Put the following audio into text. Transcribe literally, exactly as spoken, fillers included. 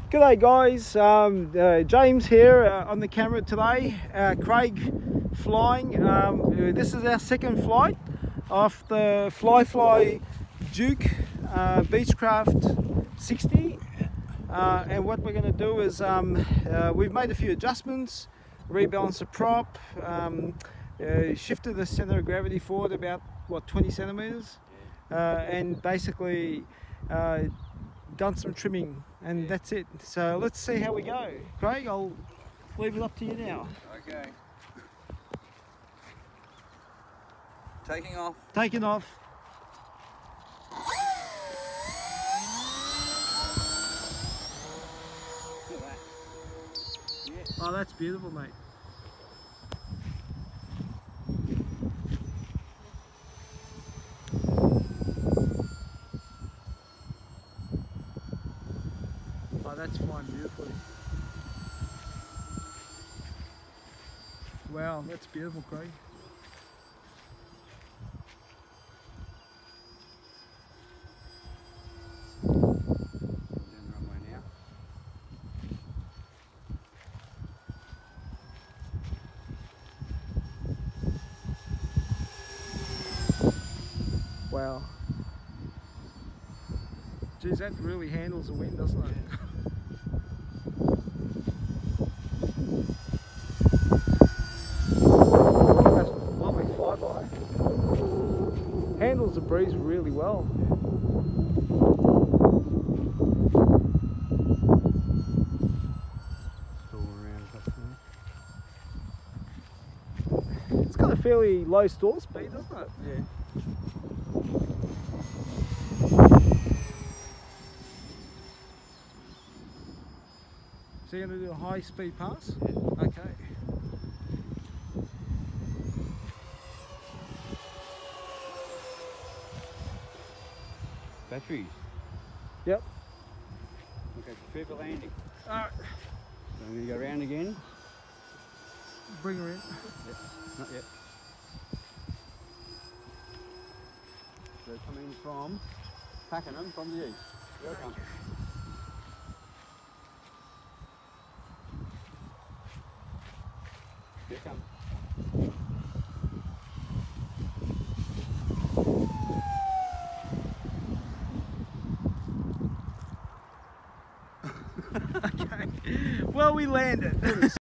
G'day guys, um, uh, James here uh, on the camera today, uh, Graig flying. Um, this is our second flight of the Fly Fly Duke uh, Beachcraft sixty, uh, and what we're going to do is um, uh, we've made a few adjustments, rebalanced the prop, um, uh, shifted the center of gravity forward about what twenty centimeters, uh, and basically uh, done some trimming, and that's it. So let's see how we go. Graig, I'll leave it up to you now. Okay. Taking off. Taking off. Look at that. Yeah. Oh, that's beautiful, mate. Oh, that's flying beautifully. Wow, that's beautiful, Graig. Down the runway now. Wow. Geez, that really handles the wind, doesn't it? Yeah. That's a lovely flyby. Handles the breeze really well. It's got a fairly low stall speed, doesn't it? Yeah. So you're going to do a high speed pass? Yeah. Okay. Batteries. Yep. Okay, prepare for landing. Alright. So I'm going to go around again. Bring her in. Yep. Not yet. So coming from Pakenham from the east. Welcome. Here it comes. Okay. Well, we landed.